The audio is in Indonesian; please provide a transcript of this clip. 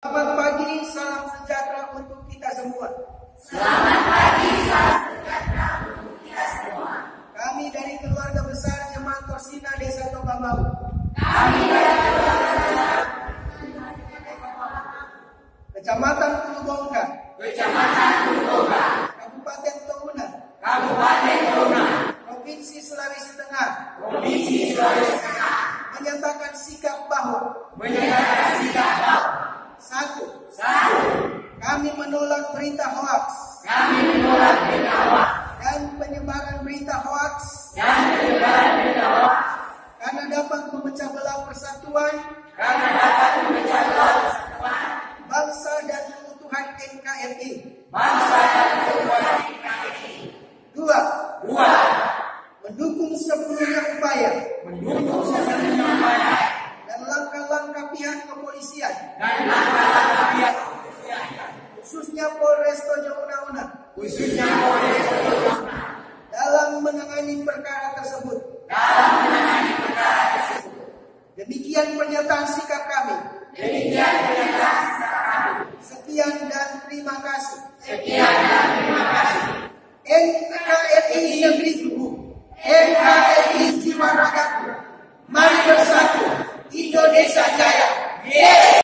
Selamat pagi, salam sejahtera untuk kita semua. Selamat pagi, salam sejahtera untuk kita semua. Kami dari keluarga besar Jemaat Torsina Desa Tobamau. Kecamatan Kulubongga. Kabupaten Touna. Provinsi Sulawesi Tengah. Menyatakan sikap bahwa Satu, kami menolak berita hoaks dan penyebaran berita hoaks karena dapat memecah belah persatuan bangsa dan keutuhan NKRI. Dua, mendukung sepenuhnya upaya dan langkah-langkah pihak kepolisian, khususnya Polres Tojo Una dalam menangani perkara tersebut. Demikian pernyataan sikap kami.